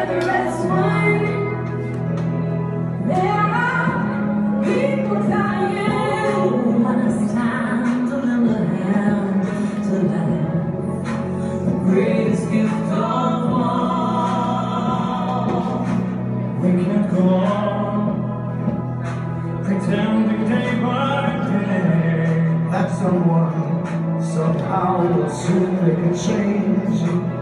restless one. There are people dying. When it's time to lend a hand to life, the greatest gift of all. We can go on pretending day by day that someone somehow will soon make a change.